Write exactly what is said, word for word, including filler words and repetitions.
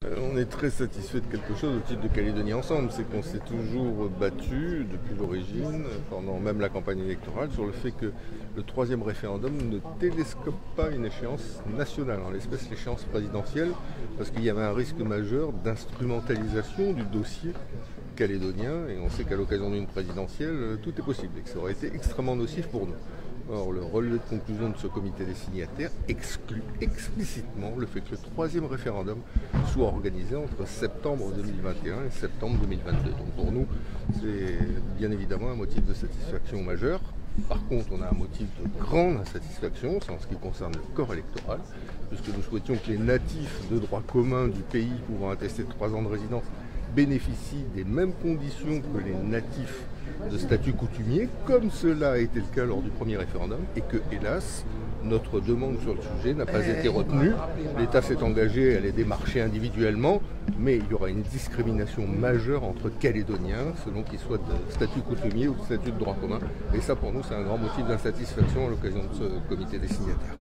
On est très satisfait de quelque chose au titre de Calédonie Ensemble, c'est qu'on s'est toujours battu depuis l'origine, pendant même la campagne électorale, sur le fait que le troisième référendum ne télescope pas une échéance nationale, en l'espèce l'échéance présidentielle, parce qu'il y avait un risque majeur d'instrumentalisation du dossier calédonien, et on sait qu'à l'occasion d'une présidentielle, tout est possible, et que ça aurait été extrêmement nocif pour nous. Or, le relevé de conclusion de ce comité des signataires exclut explicitement le fait que le troisième référendum soit organisé entre septembre deux mille vingt et un et septembre deux mille vingt-deux. Donc pour nous, c'est bien évidemment un motif de satisfaction majeur. Par contre, on a un motif de grande insatisfaction, c'est en ce qui concerne le corps électoral, puisque nous souhaitions que les natifs de droit commun du pays pouvant attester de trois ans de résidence bénéficient des mêmes conditions que les natifs de statut coutumier, comme cela a été le cas lors du premier référendum, et que, hélas, notre demande sur le sujet n'a pas été retenue. L'État s'est engagé à les démarcher individuellement, mais il y aura une discrimination majeure entre Calédoniens, selon qu'ils soient de statut coutumier ou de statut de droit commun. Et ça, pour nous, c'est un grand motif d'insatisfaction à l'occasion de ce comité des signataires.